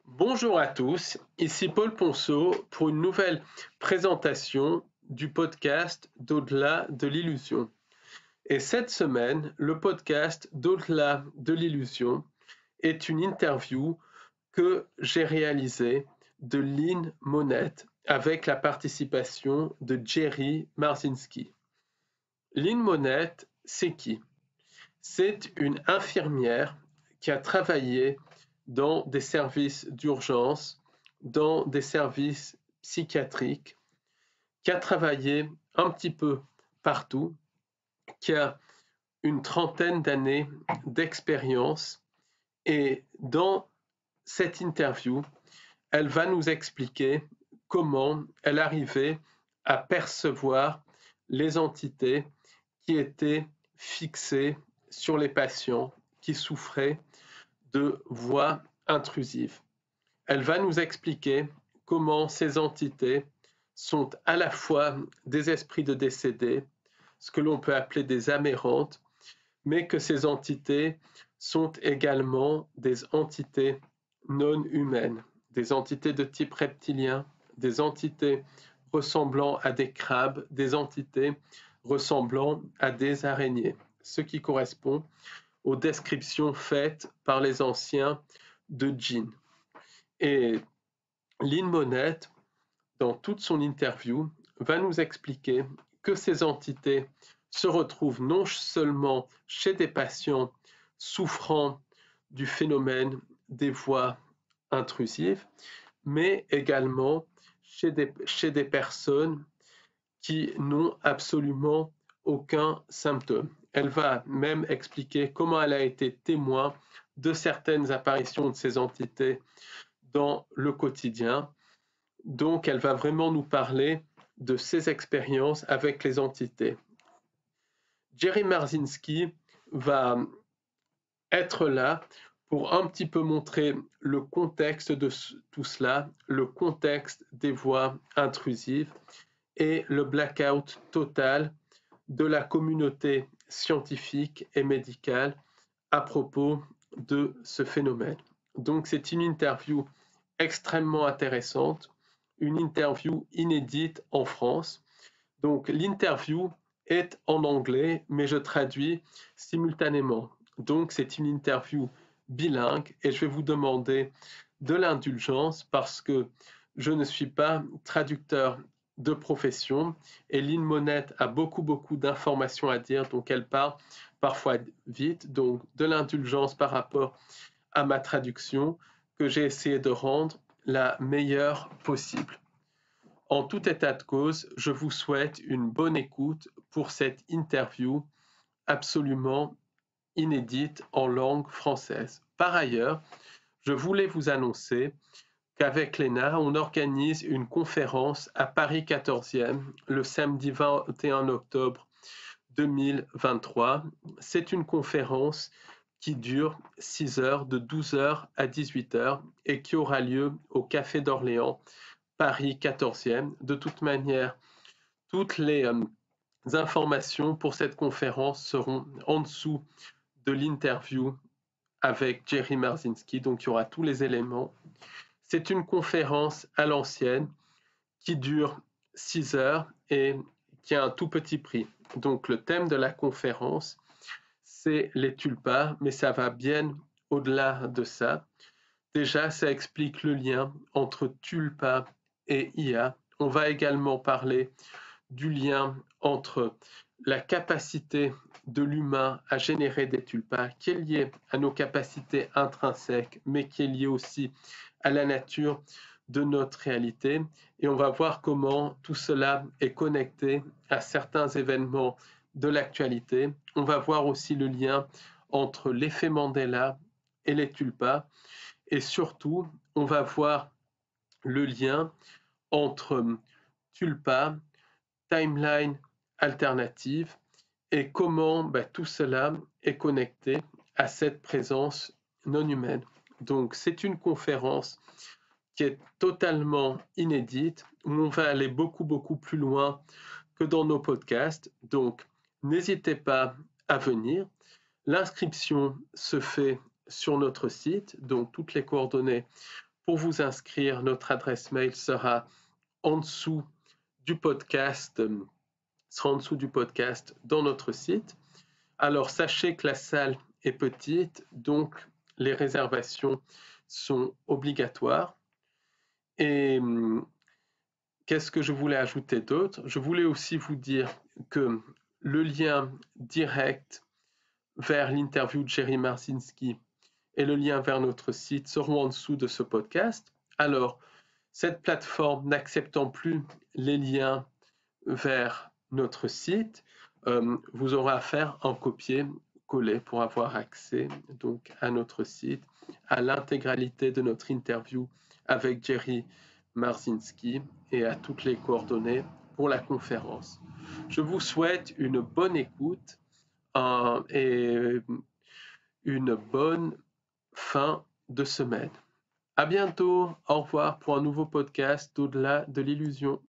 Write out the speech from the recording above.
Bonjour à tous, ici Paul Ponceau pour une nouvelle présentation du podcast d'Au-delà de l'illusion. Et cette semaine, le podcast d'Au-delà de l'illusion est une interview que j'ai réalisée de Lynn Monette avec la participation de Jerry Marzinski. Lynn Monette, c'est qui? C'est une infirmière qui a travaillé dans des services d'urgence, dans des services psychiatriques, qui a travaillé un petit peu partout, qui a une trentaine d'années d'expérience. Et dans cette interview, elle va nous expliquer comment elle arrivait à percevoir les entités qui étaient fixées sur les patients qui souffraient de voix intrusives. Elle va nous expliquer comment ces entités sont à la fois des esprits de décédés, ce que l'on peut appeler des amérantes, mais que ces entités sont également des entités non humaines, des entités de type reptilien, des entités ressemblant à des crabes, des entités ressemblant à des araignées, ce qui correspond aux descriptions faites par les anciens de djinns. Et Lynn Monette, dans toute son interview, va nous expliquer que ces entités se retrouvent non seulement chez des patients souffrant du phénomène des voix intrusives, mais également chez des personnes qui n'ont absolument aucun symptôme. Elle va même expliquer comment elle a été témoin de certaines apparitions de ces entités dans le quotidien. Donc, elle va vraiment nous parler de ses expériences avec les entités. Jerry Marzinski va être là pour un petit peu montrer le contexte de tout cela, le contexte des voix intrusives et le blackout total de la communauté scientifique et médicale à propos de ce phénomène. Donc c'est une interview extrêmement intéressante, une interview inédite en France. Donc l'interview est en anglais, mais je traduis simultanément. Donc c'est une interview bilingue et je vais vous demander de l'indulgence parce que je ne suis pas traducteur de profession et Lynn Monette a beaucoup d'informations à dire, donc elle parle parfois vite, donc de l'indulgence par rapport à ma traduction que j'ai essayé de rendre la meilleure possible. En tout état de cause, je vous souhaite une bonne écoute pour cette interview absolument inédite en langue française. Par ailleurs, je voulais vous annoncer qu'avec l'ENA, on organise une conférence à Paris 14e le samedi 21 octobre 2023. C'est une conférence qui dure 6 heures, de 12 heures à 18 heures, et qui aura lieu au Café d'Orléans, Paris 14e. De toute manière, toutes les informations pour cette conférence seront en dessous de l'interview avec Jerry Marzinski, donc il y aura tous les éléments. C'est une conférence à l'ancienne qui dure 6 heures et qui a un tout petit prix. Donc le thème de la conférence, c'est les tulpas, mais ça va bien au-delà de ça. Déjà, ça explique le lien entre tulpas et IA. On va également parler du lien entre la capacité de l'humain à générer des tulpas, qui est liée à nos capacités intrinsèques, mais qui est liée aussi à la nature de notre réalité. Et on va voir comment tout cela est connecté à certains événements de l'actualité. On va voir aussi le lien entre l'effet Mandela et les tulpas. Et surtout, on va voir le lien entre tulpas, timeline alternative et comment tout cela est connecté à cette présence non humaine. Donc c'est une conférence qui est totalement inédite, où on va aller beaucoup plus loin que dans nos podcasts. Donc n'hésitez pas à venir. L'inscription se fait sur notre site, donc toutes les coordonnées Pour vous inscrire, notre adresse mail sera en dessous du podcast, dans notre site. Alors sachez que la salle est petite, donc les réservations sont obligatoires. Et qu'est-ce que je voulais ajouter d'autre? Je voulais aussi vous dire que le lien direct vers l'interview de Jerry Marcinski et le lien vers notre site seront en dessous de ce podcast. Alors, cette plateforme n'acceptant plus les liens vers notre site, vous aurez à faire un copier-coller pour avoir accès donc à notre site, à l'intégralité de notre interview avec Jerry Marcinski et à toutes les coordonnées pour la conférence. Je vous souhaite une bonne écoute et une bonne fin de semaine. À bientôt, au revoir pour un nouveau podcast d'Au-delà de l'illusion.